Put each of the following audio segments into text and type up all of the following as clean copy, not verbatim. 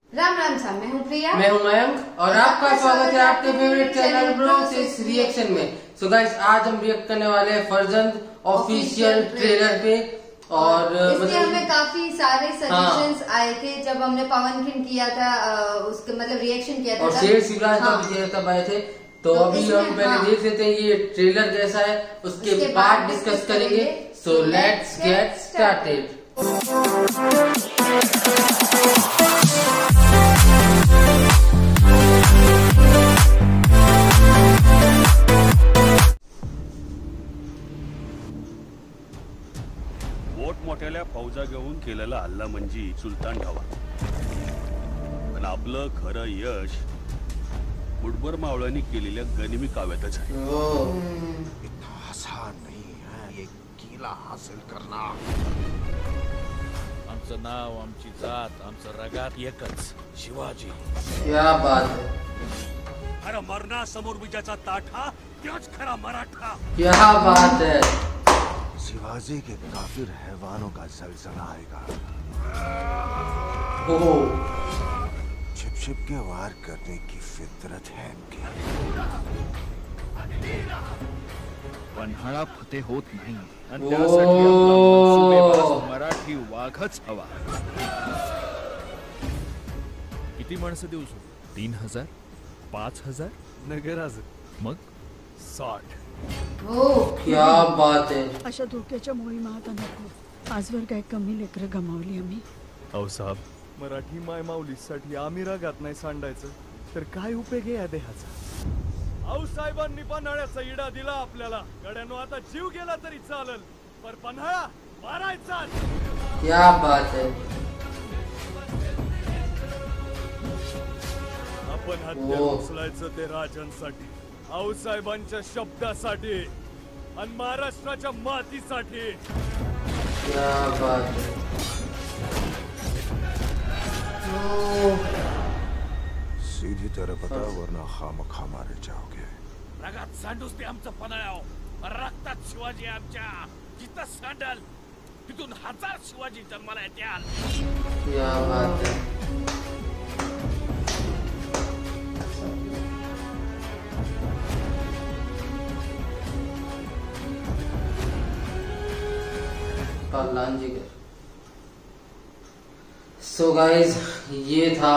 राम राम साहब, मैं हूँ प्रिया, मैं हूँ मयंक और आपका स्वागत है आपके फेवरेट चैनल ब्रोसिस रिएक्शन में। सो गाइस, आज हम रिएक्ट करने वाले हैं फर्जंद ऑफिशियल ट्रेलर पे। और इसलिए हमें काफी सारे सजेशंस आए थे जब हमने पवन किन किया था, उसके मतलब रिएक्शन किया था और शेर शिवराज तब आए थे। तो अभी हम पहले देख लेते हैं ये ट्रेलर कैसा है, उसके बाद डिस्कस करेंगे। So let's get started. मोठमोठ्या फौजा घेऊन केलेला हल्ला म्हणजे सुलतान ठावा, पण आपलं खरं यश बुडबर मावळ्यांनी केलेल्या गनिमी काव्यातच आहे। इतना आसान नहीं है ये किला हासिल करना। आमचं नाव, आमची जात, आमचं रगात एकच, शिवाजी। क्या बात है, अरे मरना समोर विजयाचा ताठा, त्याच खरा मराठा। क्या बात है, शिवाजी के काफिर हैवानों का जलजला आएगा। छिप छिप के वार करने की फितरत है इनकी। पन्हाळा फतेह होत नाही आणि त्यासाठी आपला मनसुबेबाज मराठी वाघच हवा। किती माणसं देऊ? 3000, 5000 नगराज, मग 60। क्या बात है। अशा धोक्याच्या मोहिमा आता नको। आजवर काय कमी लेकरं गमावली आम्ही। अहो साहेब, मराठी माय माऊलीसाठी आम्ही रागात नाही सांडायचं तर काय उपयोग आहे या देहाचा? अहो साहेबांनी पन्हाळ्याचा इडा दिला आपल्याला, गड्यानो आता जीव गेला तरी चालेल, पर पन्हाळा मारायचा। क्या बात है, आपण हत्या उचलायचं ते राजांसाठी, आऊसाहेबांच्या शब्दासाठी आणि महाराष्ट्राच्या मातीसाठी। क्या बात है। सीधी तरफ बता, वरना खामखा मारे जाओगे। रगात सांडूस ते आमचं पन्हाळ्याव, रक्तात शिवाजी आमच्या, जिथं सांडल तिथून 1000 शिवाजी जन्माला येत्याल। क्या बात है। सो गाइज, ये था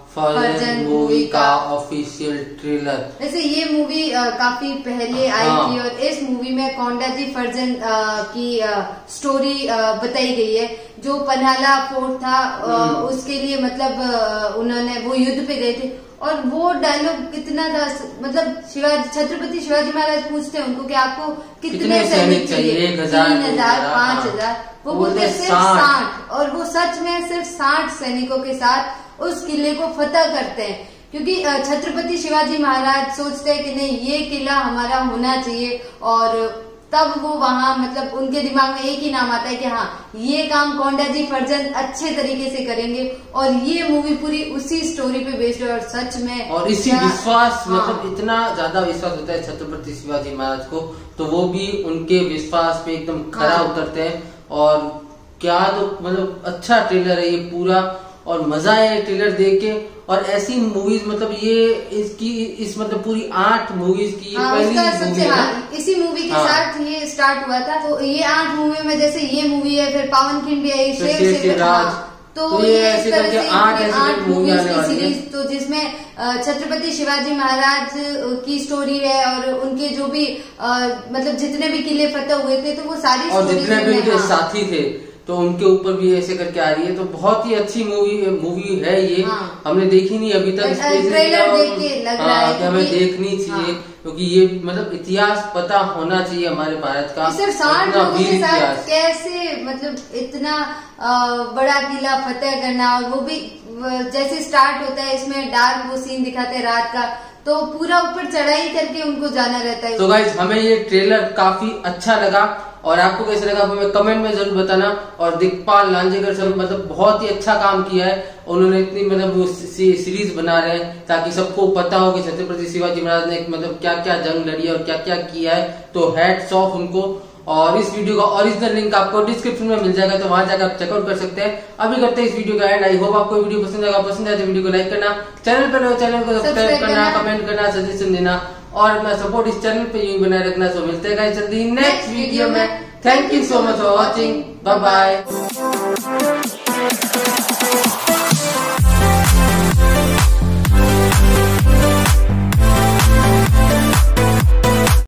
फर्जंद मूवी का ऑफिशियल ट्रेलर। वैसे ये मूवी काफी पहले आई थी और इस मूवी में कोंडा जी फर्जंद की स्टोरी बताई गई है। जो पन्हाला फोर्ट था उसके लिए मतलब उन्होंने वो युद्ध पे गए थे और वो डायलॉग कितना था, मतलब छत्रपति शिवाजी महाराज पूछते हैं उनको कि आपको कितने सैनिक चाहिए? 3000, 5000। वो बोलते सिर्फ 60, और वो सच में सिर्फ 60 सैनिकों के साथ उस किले को फतह करते हैं, क्योंकि छत्रपति शिवाजी महाराज सोचते हैं कि नहीं, ये किला हमारा होना चाहिए। और तब वो वहाँ मतलब उनके दिमाग में एक ही नाम आता है कि हाँ, ये काम कोंडा जी फर्जंद अच्छे तरीके से करेंगे। और ये मूवी पूरी उसी स्टोरी पे बेस्ड है और सच में और इसी विश्वास मतलब इतना ज्यादा विश्वास होता है छत्रपति शिवाजी महाराज को, तो वो भी उनके विश्वास पे एकदम खरा उतरते हैं। और क्या तो मतलब अच्छा ट्रेलर है ये पूरा, और मजा है ट्रेलर देख के। और ऐसी मूवीज मतलब ये इस मतलब पूरी 8 मूवीज की पहली मूवी है। इसी मूवी के साथ ये स्टार्ट हुआ था। तो ये 8 मूवी में जैसे ये मूवी है, फिर पवन किन भी आई, शेर शिवराज, तो ये ऐसे करके 8 मूवीज की सीरीज, तो जिसमें छत्रपति शिवाजी महाराज की स्टोरी है और उनके जो भी मतलब जितने भी किले फतह हुए थे, तो वो सारी और जितने भी उनके साथी थे तो उनके ऊपर भी ऐसे करके आ रही है। तो बहुत ही अच्छी मूवी है ये। हमने देखी नहीं अभी तक, ट्रेलर देख के लग रहा है कि हमें देखनी चाहिए, क्योंकि ये मतलब इतिहास पता होना चाहिए हमारे भारत का। सिर्फ 60 लोगों के साथ कैसे मतलब इतना बड़ा किला फतेह करना, और वो भी जैसे स्टार्ट होता है इसमें डार्क वो सीन दिखाते हैं रात का, तो पूरा ऊपर चढ़ाई करके उनको जाना रहता है। तो गाइज, हमें ये ट्रेलर काफी अच्छा लगा और आपको कैसा लगा हमें कमेंट में जरूर बताना। और दिग्पाल लांजेकर सर मतलब बहुत ही अच्छा काम किया है, उन्होंने इतनी मतलब सीरीज बना रहे हैं ताकि सबको पता हो कि छत्रपति शिवाजी महाराज ने मतलब क्या क्या जंग लड़ी है और क्या क्या किया है। तो हैट्स ऑफ उनको। और इस वीडियो का ओरिजिनल लिंक आपको डिस्क्रिप्शन में मिल जाएगा, तो वहां जाकर आप चेकआउट कर सकते हैं। अभी करते हैं इस वीडियो का एंड। आई होप आपको वीडियो पसंद आएगा, पसंद आए तो वीडियो को लाइक करना, चैनल पर चैनल को सब्सक्राइब करना, कमेंट करना, सजेशन देना और अपना सपोर्ट इस चैनल पे यूं बनाए रखना। सो मिलते हैं गाइस जल्दी नेक्स्ट वीडियो में। Thank you so much for watching, bye bye.